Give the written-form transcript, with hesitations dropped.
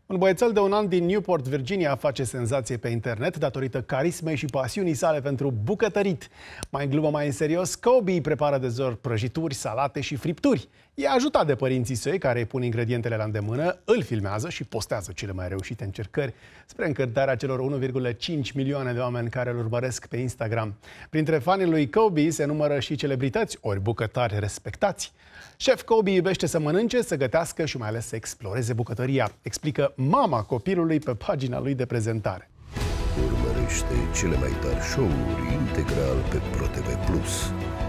Un băiețel de 1 an din Newport, Virginia, face senzație pe internet datorită carismei și pasiunii sale pentru bucătărit. Mai în glumă, mai în serios, Kobe prepară de zor prăjituri, salate și fripturi. E ajutat de părinții săi, care îi pun ingredientele la îndemână, îl filmează și postează cele mai reușite încercări spre încântarea celor 1,5 milioane de oameni care îl urmăresc pe Instagram. Printre fanii lui Kobe se numără și celebrități ori bucătari respectați. Șef Kobe iubește să mănânce, să gătească și mai ales să exploreze bucătăria, explică mama copilului pe pagina lui de prezentare. Urmărește cele mai tari show-uri integral pe ProTV+.